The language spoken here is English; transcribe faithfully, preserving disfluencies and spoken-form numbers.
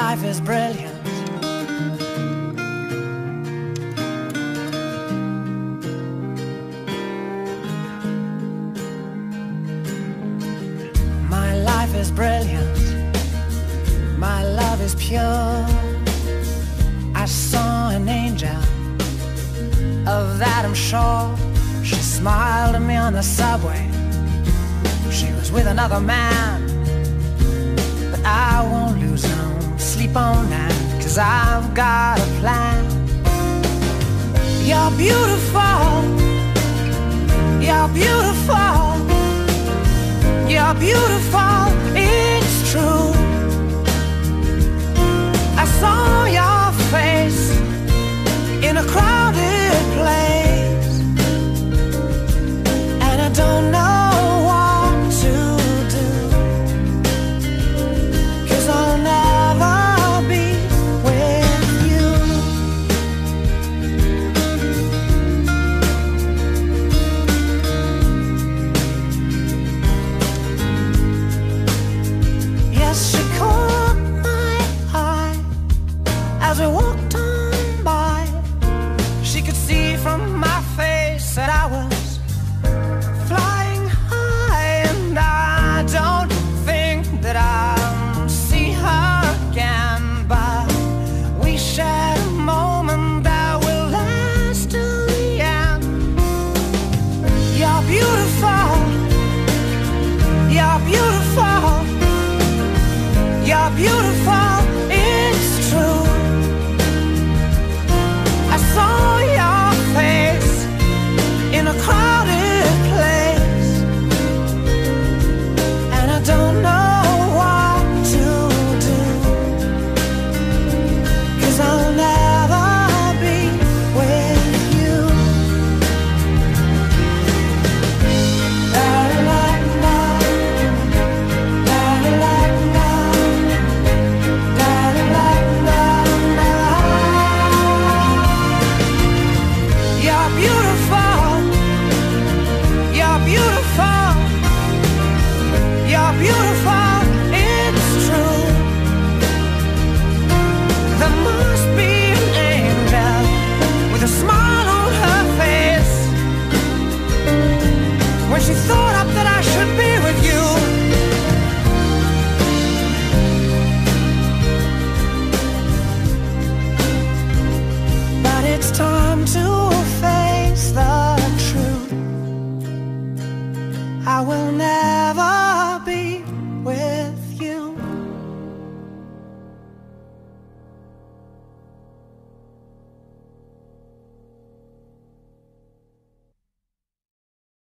life is brilliant. My life is brilliant. My love is pure. I saw an angel, of that I'm sure. She smiled at me on the subway. She was with another man, but I won't lose no sleep on that, 'cause I've got a plan. You're beautiful. You're beautiful. You're beautiful. It's true.